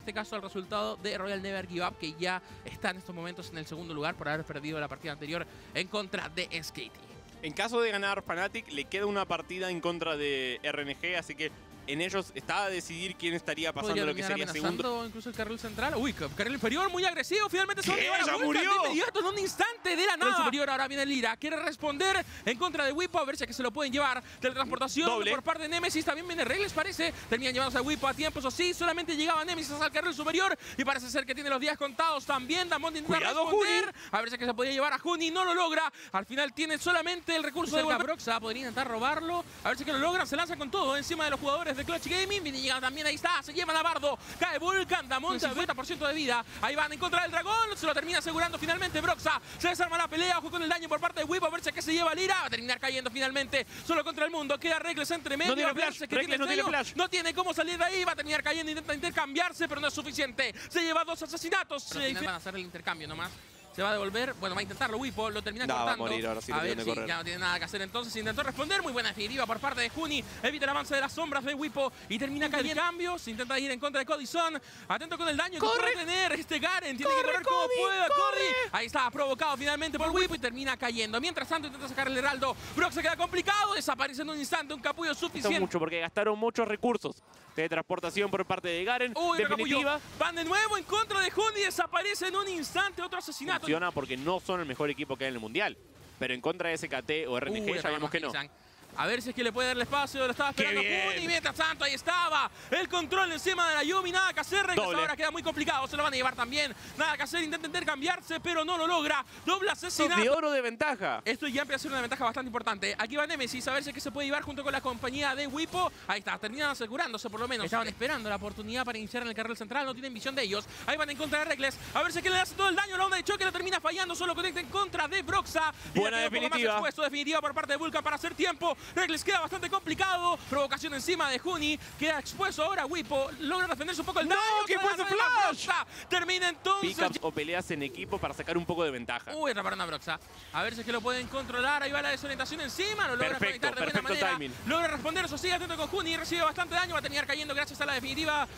este caso al resultado de Royal Never Give Up, que ya está en estos momentos en el segundo lugar por haber perdido la partida anterior en contra de SKT. En caso de ganar Fnatic, le queda una partida en contra de RNG, así que en ellos está a decidir quién estaría pasando lo que sería segundo. Incluso el carril central. Uy, carril inferior muy agresivo. Finalmente se va a llevar a ¡Ya Vulcan murió! de inmediato en un instante de la nada. El superior ahora viene Lira. Quiere responder en contra de Wipo. A ver si es que se lo pueden llevar. Teletransportación Doble por parte de Nemesis. También viene Regles, parece. Terminan llevándose a Wipo a tiempo. Eso sí, solamente llegaba Nemesis al carril superior. Y parece ser que tiene los días contados también. Damon intenta responder. A ver si es que se podía llevar a Juni. No lo logra. Al final tiene solamente el recurso de Broxa. Podría intentar robarlo. A ver si es que lo logra. Se lanza con todo encima de los jugadores de Clutch Gaming. Llega también, ahí está, se llevan a Bardo, cae Vulcan, Damon 50% de vida, ahí van en contra del dragón, se lo termina asegurando finalmente Broxa, se desarma la pelea, ojo con el daño por parte de Whip, a ver si es que se lleva Lira, va a terminar cayendo finalmente, solo contra el mundo, queda Regles entre medio, no tiene flash, Regles no tiene flash, no tiene cómo salir de ahí, va a terminar cayendo, intenta intercambiarse, pero no es suficiente, se lleva 2 asesinatos, pero al final van a hacer el intercambio nomás. Se va a devolver, bueno, va a intentarlo Wipo, lo termina cortando. Va a morir, ahora sí a ver si ya no tiene nada que hacer entonces. Intentó responder, muy buena definitiva por parte de Juni. Evita el avance de las sombras de Wipo y termina cayendo. Cambio, se intenta ir en contra de Codison. Atento con el daño que puede tener este Garen. Tiene que correr como pueda, corre. Ahí está, provocado finalmente por Wipo y termina cayendo. Mientras tanto intenta sacar el heraldo. Brock se queda complicado, desaparece en un instante, un capullo suficiente. Mucho porque gastaron muchos recursos de transportación por parte de Garen. Definitiva. Van de nuevo en contra de Juni, desaparece en un instante, otro asesinato. Funciona porque no son el mejor equipo que hay en el Mundial. Pero en contra de SKT o RNG ya vemos que no. A ver si es que le puede dar el espacio, lo estaba esperando Juni. Mientras tanto, ahí estaba el control encima de la Yumi. Nada que hacer, Regles ahora queda muy complicado. Se lo van a llevar también. Nada que hacer, intenta intercambiarse, pero no lo logra. Doble asesinato. De oro de ventaja. Esto ya empieza a ser una ventaja bastante importante. Aquí va Nemesis, a ver si es que se puede llevar junto con la compañía de Wipo. Ahí está, terminan asegurándose por lo menos. Estaban esperando la oportunidad para iniciar en el carril central. No tienen visión de ellos. Ahí van en contra de Regles. A ver si es que le hace todo el daño. La onda de choque lo termina fallando. Solo conecta en contra de Broxa. Buena definitiva. Expuesto, definitiva por parte de Vulcan para hacer tiempo. Regles queda bastante complicado. Provocación encima de Juni. Queda expuesto ahora Wipo. Logra defenderse un poco el daño. ¡No! ¿Qué fue ese flash? Termina entonces. Pickups o peleas en equipo para sacar un poco de ventaja. Uy, atraparon a Broxa. A ver si es que lo pueden controlar. Ahí va la desorientación encima. Lo logra conectar de buena manera. Timing. Logra responder. Eso sigue atento con Juni. Recibe bastante daño. Va a terminar cayendo gracias a la definitiva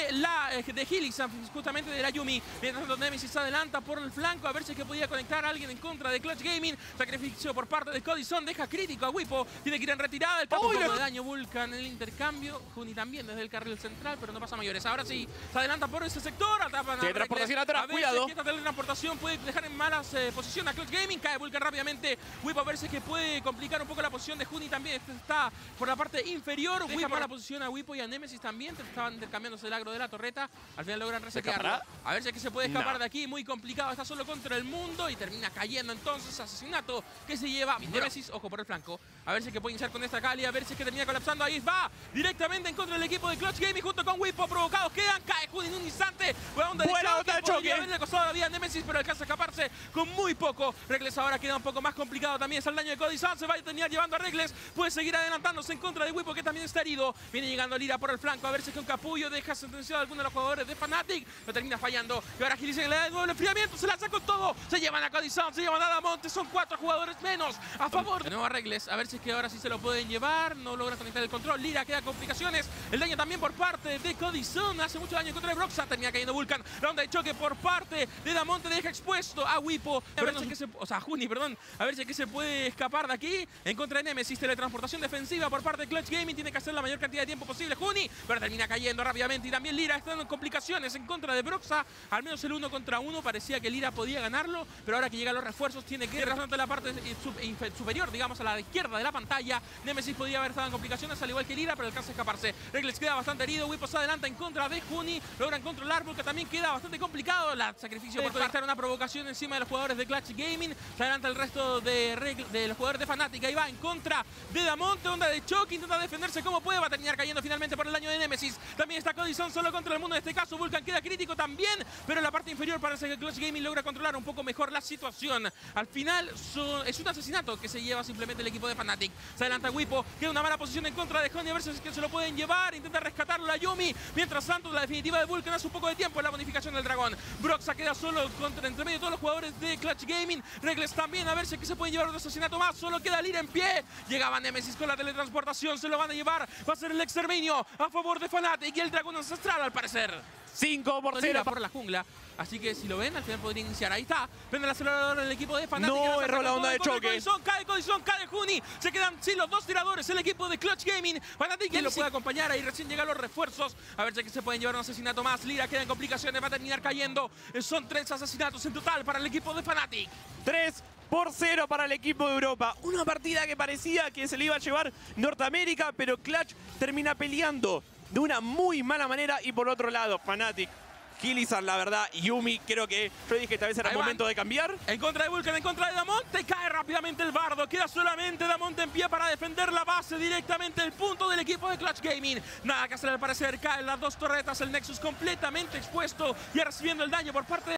de Helix, justamente de la Yumi. Mientras tanto, Nemesis se adelanta por el flanco. A ver si es que podía conectar a alguien en contra de Clutch Gaming. Sacrificio por parte de Codison. Deja crítico a Wipo. Tiene que ir en retirada. El campo de daño Vulcan en el intercambio. Juni también desde el carril central, pero no pasa mayores. Ahora sí, se adelanta por ese sector. Atrapan a teletransportación atrás, cuidado. Esta teletransportación puede dejar en malas posiciones a Clutch Gaming. Cae Vulcan rápidamente. Wipo a ver si es que puede complicar un poco la posición de Juni también. Este está por la parte inferior. Deja mala posición a Wipo y a Nemesis también. Estaban intercambiándose el agro de la torreta. Al final logran resetearlo. A ver si es que se puede escapar de aquí. Muy complicado. Está solo contra el mundo y termina cayendo entonces. Asesinato que se lleva Nemesis. Ojo por el flanco. A ver si es que puede iniciar con esta Kali. A ver si es que termina colapsando. Ahí va. Directamente en contra del equipo de Clutch Gaming junto con Wipo. Provocados quedan. Cae Juni en un instante. Buena onda de choque. Haberle costado la vida a Nemesis, pero alcanza a escaparse con muy poco. Regles ahora queda un poco más complicado. También es el daño de Codison. Se va a terminar llevando a Regles. Puede seguir adelantándose en contra de Wipo, que también está herido. Viene llegando Lira por el flanco. A ver si es que un capullo deja sentenciado a alguno de los jugadores de Fnatic. Lo termina fallando. Y ahora Gilles le da de nuevo el enfriamiento. Se lanza con todo. Se llevan a Codison. Se llevan a Damonte. Son 4 jugadores menos a favor de nuevo a Regles. A ver si es que ahora sí se lo pueden llevar. No logra conectar el control. Lira queda complicaciones. El daño también por parte de Codison. Hace mucho daño en contra de Broxa. Termina cayendo Vulcan. La onda de choque por parte de Damonte. Deja expuesto a Wipo. A ver si es que a Juni, perdón. A ver si es que se puede escapar de aquí. En contra de Nemesis. Teletransportación defensiva por parte de Clutch Gaming. Tiene que hacer la mayor cantidad de tiempo posible Juni. Pero termina cayendo rápidamente. Y también Lira está dando complicaciones en contra de Broxa. Al menos el 1 contra 1. Parecía que Lira podía ganarlo. Pero ahora que llegan los refuerzos, tiene que ir ante la parte superior, digamos, a la izquierda de la pantalla. Nemesis podía haber estado en complicaciones, al igual que Lira, pero alcanza a escaparse. Regles queda bastante herido. Wipo se adelanta en contra de Juni. Logran controlar, porque también queda bastante complicado. La sacrificio por conectar una provocación encima de los jugadores de Clutch Gaming. Se adelanta el resto de los jugadores de Fnatic. Ahí va en contra de Damonte. Onda de choque. Intenta defenderse como puede. Va a terminar cayendo finalmente por el daño de Nemesis. También está Codison solo contra el mundo. En este caso, Vulcan queda crítico también. Pero en la parte inferior parece que Clutch Gaming logra controlar un poco mejor la situación. Al final es un asesinato que se lleva simplemente el equipo de Fnatic. Se adelanta Wipo. Queda una mala posición en contra de Honey. A ver si es que se lo pueden llevar. Intenta rescatarlo la Yumi. Mientras tanto, la definitiva de Vulcan hace un poco de tiempo en la bonificación del dragón. Broxa queda solo entre medio de todos los jugadores de Clutch Gaming. Regles también. A ver si es que se pueden llevar un asesinato más. Solo queda Lira en pie. Llegaba Nemesis con la teletransportación. Se lo van a llevar. Va a ser el exterminio a favor de Fnatic y el dragón ancestral, al parecer. 5-0 por la jungla. Así que si lo ven, al final podría iniciar. Ahí está. Prende el acelerador el equipo de Fnatic. No, erró la onda de choque. Cae Codizón, cae Juni. Se quedan sin los dos tiradores. El equipo de Clutch Gaming. Fnatic que lo puede acompañar. Ahí recién llegan los refuerzos. A ver si aquí se pueden llevar un asesinato más. Lira queda en complicaciones. Va a terminar cayendo. Son 3 asesinatos en total para el equipo de Fnatic. 3-0 para el equipo de Europa. Una partida que parecía que se le iba a llevar Norteamérica, pero Clutch termina peleando de una muy mala manera. Y por otro lado, Fnatic, Killizan, la verdad, Yumi, creo que yo dije que tal vez era el momento de cambiar. En contra de Vulcan, en contra de Damonte, cae rápidamente el bardo. Queda solamente Damonte en pie para defender la base directamente el punto del equipo de Clutch Gaming. Nada que hacer al parecer, caen las dos torretas, el Nexus completamente expuesto y recibiendo el daño por parte de